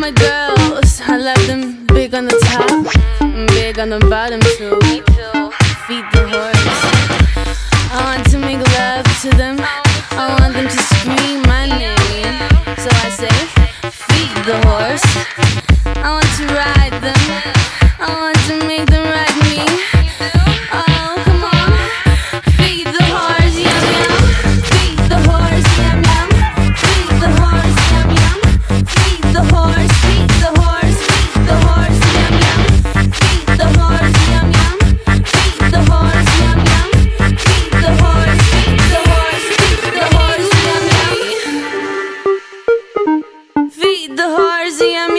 my girls, I like them big on the top, big on the bottom too. Feed the horse. I want to make love to them. I want them to scream my name. So I say, feed the horse. I want to ride them. I want to make them ride me. Oh, come on. Feed the horse, yum yum. Feed the horse, yum yum. Feed the horse, yum yum. Feed the horse, feed the horse, feed the horse, yum yum. Feed the horse, yum yum. Feed the horse, yum yum. Feed the horse, feed the horse, feed the horse, yum yum. Feed the horse, yum yum.